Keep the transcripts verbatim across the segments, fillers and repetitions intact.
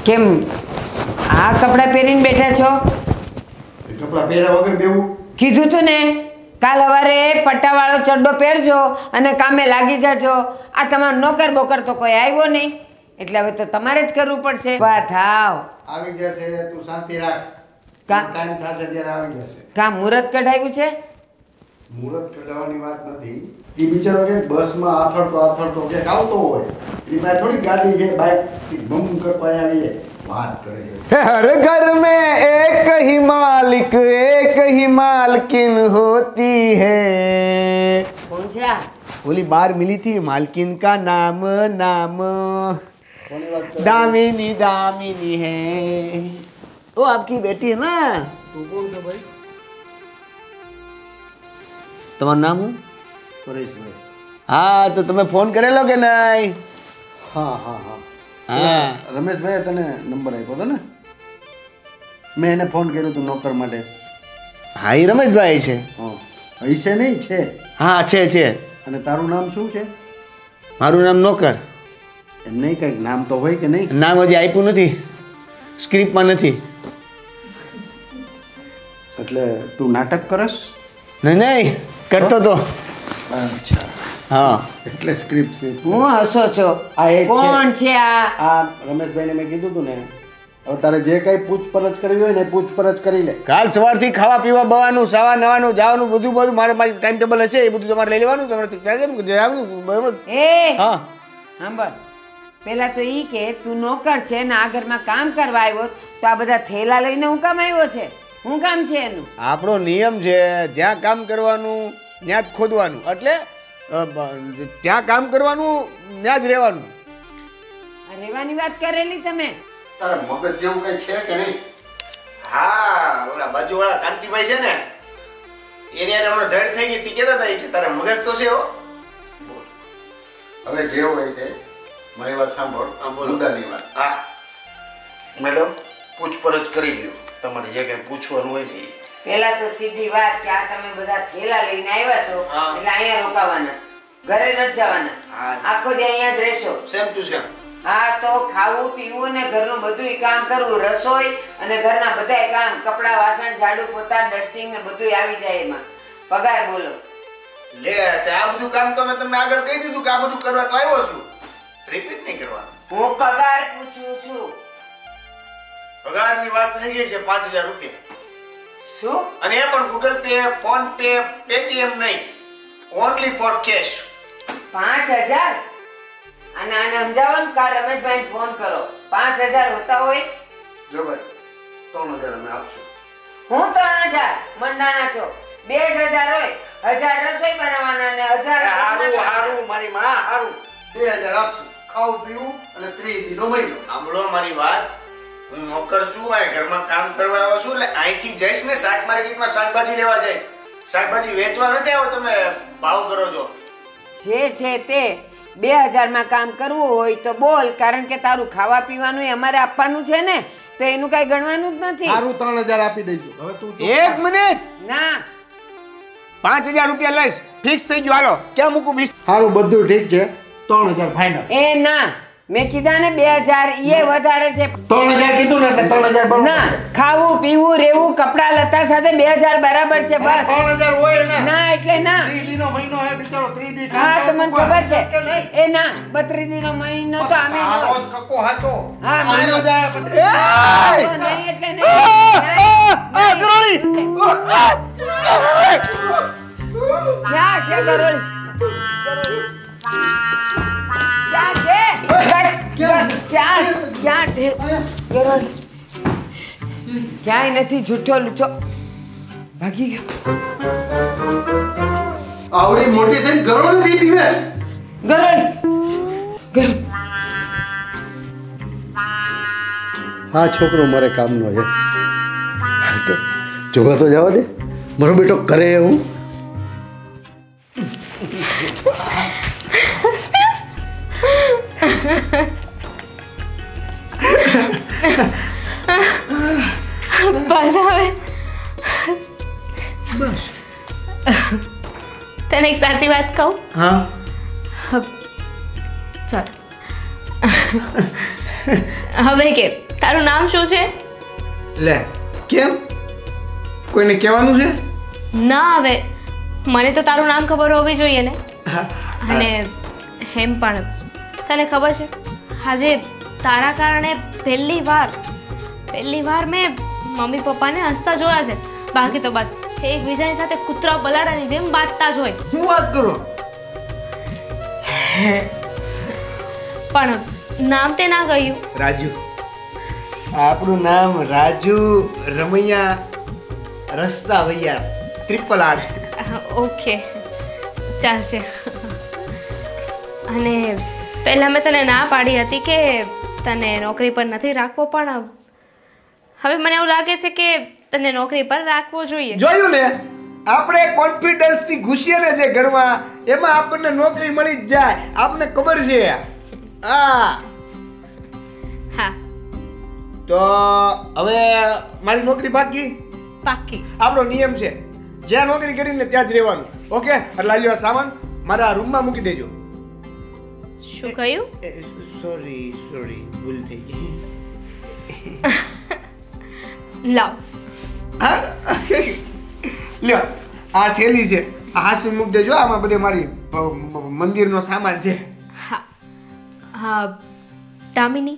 કેમ આ કપડાં પહેરીને બેઠા છો? કપડાં પહેર્યા વગર બેવું? કીધું તું ને કાલ સવારે પટ્ટાવાળો ચડ્ડો પહેરજો અને કામે લાગી જાજો. આ તમારો નોકર બોકર તો કોઈ આવ્યો નહીં એટલે હવે તો તમારે જ કરવું પડશે. વાત હાવ આવી જશે, તું શાંતિ રાખ. કા ટાઈમ થશે ત્યારે આવી જશે. કા મુહૂર્ત કઢાવ્યું છે? મુહૂર્ત કઢાવવાની વાત નથી. એ બિચારો કે બસમાં આથડતો આથડતો કે આવતો હોય એમાં થોડી ગાડી છે, બાઇક બમ કરતો અહીંયા આવી જાય વાત કરે છે. हर घर में एक ही मालिक एक ही मालकिन होती है. કોણ છે આ? बोली बार मिली थी मालकिन का नाम नाम કોની વાત કરે? दामिनी दामिनी है. वो आपकी बेटी है ना? તું કોણ છો ભાઈ? તમારું નામ હું? પરેશભાઈ. હા તો તમે ફોન કરેલો કે નહીં? હા હા હા હા રમેશભાઈએ તને નંબર આપ્યો હતો ને? મેં એને ફોન કર્યો હતો નોકર માટે. હા એ રમેશભાઈ છે. હા હૈસે નહીં છે. હા છે છે. અને તારું નામ શું છે? મારું નામ નોકર. એમ નહીં, કંઈક નામ તો હોય કે નહીં? નામ હજી આપ્યું નથી, સ્ક્રિપ્ટમાં નથી. એટલે તું નાટક કરસ? નહીં નહીં કરતો તો. અચ્છા હા એટલે સ્ક્રિપ્ટ છે. હું હસો છો? આ એક છે. કોણ છે આ? આ રમેશભાઈને મેં કીધું હતું ને, હવે તારે જે કઈ પૂછપરછ કરવી હોય ને પૂછપરછ કરી લે. કાલ સવારથી ખાવા પીવા બવાનું સાવા નવાનું જવાનું બધું બધું મારે મારી ટાઈમ ટેબલ હશે એ બધું તમારે લઈ લેવાનું. તમારે જવાનું બરાબર? એ હા સાંભળ, પેલા તો ઈ કે તું નોકર છે ને આ ઘરમાં કામ કરવા આવ્યો તો આ બધા થેલા લઈને હું કામ આવ્યો છે? શું કામ છે એનું? આપણો નિયમ છે જ્યાં કામ કરવાનું ત્યાં જ ખોદવાનું, એટલે અ, બ- ત્યાં કામ કરવાનું ત્યાં જ રહેવાનું. આ રહેવાની વાત કરેલી તમે? તારે મગજ જેવું કઈ છે કે નહીં? હા ઓલા બાજુવાળા કાંતિભાઈ છે ને એની હારે હમણાં ધડ થઈ ગઈ તી કહેતા હતા કે તારે મગજ તો છે હો. હવે જે હોય તે મારી વાત સાંભળ. હા, બોલો. મુદ્દાની વાત. હા મેડમ પૂછપરછ કરી લ્યો, તમારે જે કઈ પૂછવાનું હોય ને એ. પેલા તો સીધી વાત કે આ તમે બધા થેલા લઈને આવ્યા છો હા. એટલે અહીંયા રોકાવાના છો, ઘરે નથી જવાના. હા. આખો દી અહીંયા જ રહેશો. Same to same. હા તો ખાવું પીવું ને ઘરનું બધું કામ કરવું, રસોઈ અને ઘરના બધાય કામ, કપડા વાસણ ઝાડુ પોતા ડસ્ટિંગ ને બધું આવી જાય એમાં. પગાર બોલો. લે તે આ બધું કામ તો મેં તમને આગળ કહી દીધું કે આ બધું કરવા તો આવ્યો છું, રિપીટ નહીં કરવાનું. હું પગાર પૂછું છું. પગારની વાત થઈ ગઈ છે પાંચ હજાર રૂપિયા, શું? અને એ પણ Google Pay PhonePe Paytm નહીં, ઓનલી ફોર કેશ. પાંચ હજાર? અને આને સમજાવો ને કા રમેશભાઈ ફોન કરો. પાંચ હજાર હોતા હોય? જો ભાઈ ત્રણ હજાર અમે આપશું. હું ત્રણ હજાર મંડાણા છો? બે જ હજાર હોય, હજાર રસોઈ બનાવવાના ને હજાર હારું હારું મારી માં હારું. બે હજાર આપશું, ખાવું પીવું અને ત્રીસ નો મહિનો. સાંભળો મારી વાત, હું નોકર છું, આ ઘરમાં કામ કરવા આવ્યો છું, એટલે અહીંથી જઈશ ને શાક માર્કેટમાં શાકભાજી લેવા જઈશ. શાકભાજી વેચવા નથી આવ્યો, તમે ભાવ કરો છો. જે છે તે બે હજાર માં કામ કરવું હોય તો બોલ, કારણ કે તારું ખાવા પીવાનું અમારે આપવાનું છે ને, તો એનું કઈ ગણવાનું જ નથી. સારું ત્રણ હજાર આપી દઈશું. હવે તું એક મિનિટ, ના પાંચ હજાર રૂપિયા લઈશ, ફિક્સ થઈ ગયું. હાલો ક્યાં મૂકું? બીસ સારું બધું ઠીક છે, ત્રણ હજાર ફાઈનલ. એ ના, મેં કીધા ને બે હજાર એ વધારે છે. ત્રણ હજાર કીધું ને એટલે ત્રણ હજાર બરોબર ના, છે. ખાવું પીવું રહેવું કપડા લતા સાથે બે હજાર બરાબર છે બસ. ત્રણ હજાર હોય ને. ના એટલે ના. ત્રીસ દી નો મહિનો હે બિચારો, ત્રીસ દી હા તો મને ખબર છે. કે નહીં? એ ના, બત્રીસ દી નો મહિનો તો અમે આ નો. રોજ કક્કો હાચો. હા, આયો મહિનો. જાય બત્રીસ. તો નહીં એટલે નહીં. આ ગરોળી! ક્યાં છે ગરોળી? ક્યાં છે? ક્યાં ક્યાં ક્યાં છે ગરોળી? ક્યાંય નથી, જૂઠો લૂચો ભાગી ગયો. આવડી મોટી થઈને ગરોળી થી પીવે. ગરોળી ગરોળી હા છોકરો મારે કામનો છે. હાલ તો જોવા તો જવા દે, મારો બેટો કરે એવું. બસ હવે તને એક સાચી વાત કહું? હા ચાલ હવે કે તારું નામ શું છે? લે કેમ કોઈને કહેવાનું છે? ના હવે મને તો તારું નામ ખબર હોવી જોઈએ ને. અને એમ પણ તને ખબર છે આજે તારા કારણે પહેલી વાર પહેલી વાર મેં મમ્મી પપ્પાને હસતા જોયા છે. બાકી તો બસ એકબીજાની સાથે કૂતરા બલાડાની જેમ બાંધતા જ હોય. હું વાત કરો પણ નામ તે ના કહ્યું. રાજુ. આપણું નામ રાજુ રમૈયા રસ્તા ભૈયા ટ્રિપલ આર. ઓકે ચાલશે. અને પહેલાં મેં તને ના પાડી હતી કે તને નોકરી પર નથી રાખવો, પણ હવે મને એવું લાગે છે કે તને નોકરી પર રાખવો જોઈએ. જોયું ને આપણે કોન્ફિડન્સ થી ઘૂસીએ ને જે ઘરમાં એમાં આપણને નોકરી મળી જ જાય. આપણને ખબર છે. હા હા તો હવે મારી નોકરી બાકી પાક્કી. આપણો નિયમ છે જ્યાં નોકરી કરીને ત્યાં જ રહેવાનું. ઓકે એટલે લ્યો સામાન મારા રૂમમાં મૂકી દેજો. શું કહ્યું? સોરી સોરી ભૂલ થઈ ગઈ. લાવ. લ્યો આ થેલી છે, આ હાસુ મૂકી દેજો. આમાં બધે મારી મંદિરનો સામાન છે. હા હા દામિની.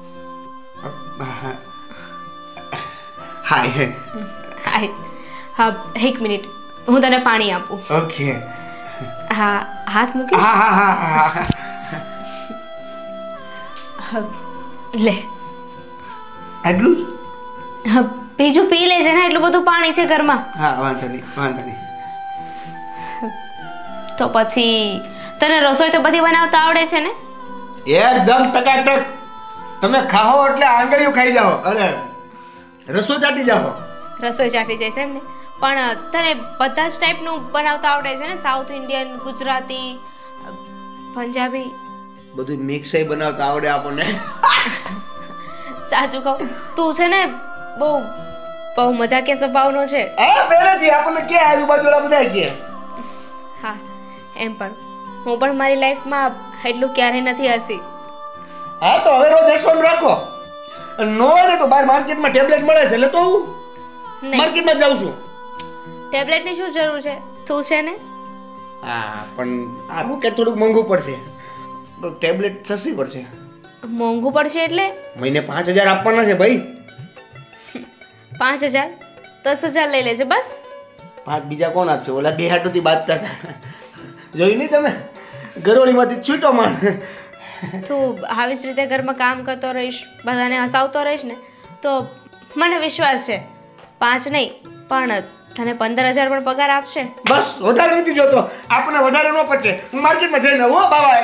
હાય હાય. હા એક મિનિટ હું તને પાણી આપું. ઓકે. હા હાથ મૂકી. હા હા હા હા હા, લે. એટલું જ? હા, બીજું પી લેજે ને, એટલું બધું પાણી છે ઘરમાં. હા વાંધો નહીં વાંધો નહીં. તો પછી તને રસોઈ તો બધી બનાવતા આવડે છે ને? એકદમ ટકાટક. તમે ખાઓ એટલે આંગળીઓ ખાઈ જાઓ. અરે રસો ચાટી જાઓ. રસોઈ ચાટી જાય છે એમ ને? પણ તને બધા જ ટાઈપનું બનાવતા આવડે છે ને? સાઉથ ઇન્ડિયન, ગુજરાતી, પંજાબી બધું મિક્સ બનાવતા આવડે આપણને. સાચું કહું તું છે ને બહુ બહુ મજાકિયા સ્વભાવનો છે. હા પહેલેથી આપણને કે આજુબાજુવાળા બધા કે. હા એમ પણ હું પણ મારી લાઈફમાં એટલું ક્યારેય નથી હસી. હા તો હવે રોજ હસવાનું રાખો. નો હોય ને તો બહાર માર્કેટમાં ટેબ્લેટ મળે છે એટલે તો હું નહીં, માર્કેટમાં જાઉં છું. ટેબ્લેટની શું જરૂર છે? તું છે ને. હા પણ આ રોકેટ થોડુંક મોંઘું પડશે. ટેબ્લેટ સસ્તી પડશે. મોંઘું પડશે એટલે? મહિને પાંચ હજાર આપવાના છે ભાઈ. પાંચ હજાર દસ હજાર લઈ લેજે બસ. પાંચ બીજા કોણ આપશે? ઓલા બે હાટોથી બાંધતા હતા. જોયું નહીં તમે? ગરોળીમાંથી છૂટો માણ. તું આવી જ રીતે ઘરમાં કામ કરતો રહીશ, બધાને હસાવતો રહીશ ને તો મને વિશ્વાસ છે પાંચ નહીં પણ તને પંદર હજાર પણ પગાર આપશે. બસ વધારે નથી જોતો. આપણને વધારે ન પચે. હું માર્કેટમાં જઈને આવું. હો બાબા.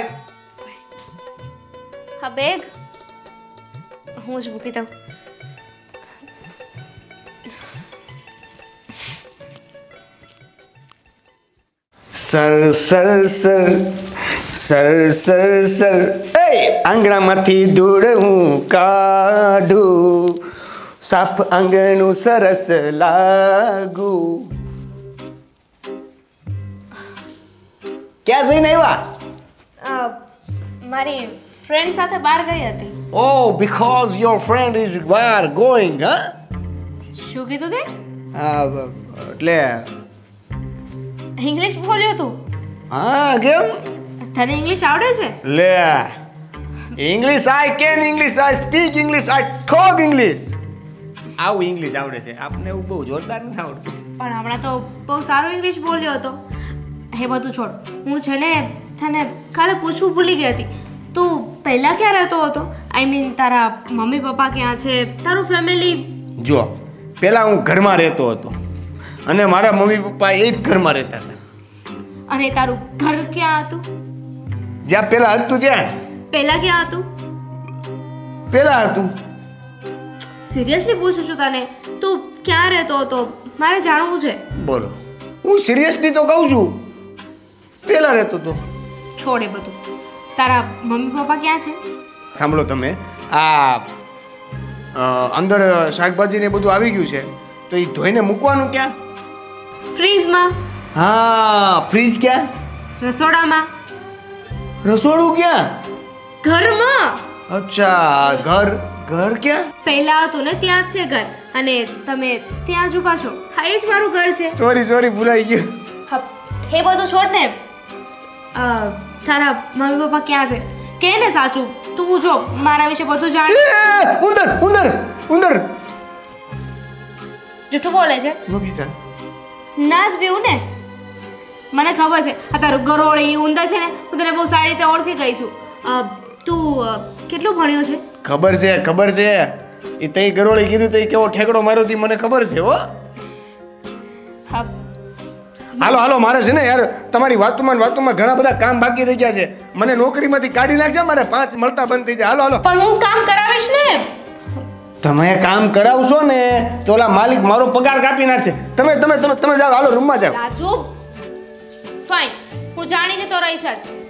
હા બેગ હું જ મૂકી દઉં. Sir sir sir sir sir sir એ આંગણામાંથી ધૂળ હું કાઢું, સાફ આંગણું સરસ લાગુ. ક્યાં જઈને આવ્યા? મારી ફ્રેન્ડ સાથે બહાર ગઈ હતી. Oh, because your friend is where going, huh? શું કીધું તે? હા એટલે ઇંગ્લિશ બોલ્યો તું? હા કેમ? તને ઇંગ્લિશ આવડે છે? લે English I can English I speak English I talk English. આવું ઇંગ્લિશ આવડે છે આપને. એવું બહુ જોરદાર નથી આવડતું. પણ હમણાં તો બહુ સારું ઇંગ્લિશ બોલ્યો હતો. એ બધું છોડ. હું છે ને તને કાલે પૂછવું ભૂલી ગઈ હતી. તું પહેલાં ક્યાં રહેતો હતો? આઈ મીન તારા મમ્મી પપ્પા ક્યાં છે, તારું ફેમિલી? જો પહેલાં હું ઘરમાં રહેતો હતો અને મારા મમ્મી પપ્પા એ જ ઘરમાં રહેતા હતા. અને તારું ઘર ક્યાં હતું? જ્યાં પહેલાં હતું ત્યાં. પહેલાં ક્યાં હતું? પહેલાં હતું. સિરિયસલી પૂછું છું તને, તું ક્યાં રહેતો હતો? મારે જાણવું છે. બોલો હું સિરિયસલી તો કહું છું. પહેલાં રહેતો હતો. છોડ એ બધું. તારા મમ્મી પપ્પા ક્યાં છે? સાંભળો તમે, આ અ, અંદર શાકભાજી ને બધું આવી ગયું છે તો એ ધોઈને મૂકવાનું ક્યાં? ફ્રીજમાં. હા ફ્રીજ ક્યાં? રસોડામાં. રસોડું ક્યાં? ઘરમાં. અચ્છા ઘર ઘર ક્યાં? પહેલા હતું ને ત્યાં જ છે ઘર, અને તમે ત્યાં જ ઊભા છો. હા, એ જ મારું ઘર છે. સોરી સોરી ભૂલાઈ ગયું. હા, એ બધું છોડ ને. અ, તારા મમ્મી પપ્પા ક્યાં છે? કે ને સાચું, તું જો મારા વિશે બધું જાણ. એ, ઉંદર ઉંદર ઉંદર જૂઠું બોલે છે. નો બીજા ના જ પીવું ને. મને ખબર છે આ તારું ગરોળી ઉંદર છે ને, હું તને બહુ સારી રીતે ઓળખી ગઈ છું. અ, તું અ, કેટલું ભણ્યો છે? ખબર છે ખબર છે. એ તઈ ગરોળી કીધું તઈ કેવો ઠેકડો માર્યો તી મને ખબર છે હો. હા, હાલો હાલો, મારે છે ને યાર તમારી વાતોમાં ને વાતોમાં ઘણા બધા કામ બાકી રહી ગયા છે. મને નોકરીમાંથી કાઢી નાખશે, મારે પાંચ મળતા બંધ થઈ જાય. હાલો હાલો. પણ હું કામ કરાવીશ ને. તમે કામ કરાવશો ને તો ઓલા માલિક મારો પગાર કાપી નાખશે. તમે તમે તમે તમે જાઓ, હાલો રૂમમાં જાઓ. રાજુ, ફાઇન, હું જાણીને તો રહીશ જ.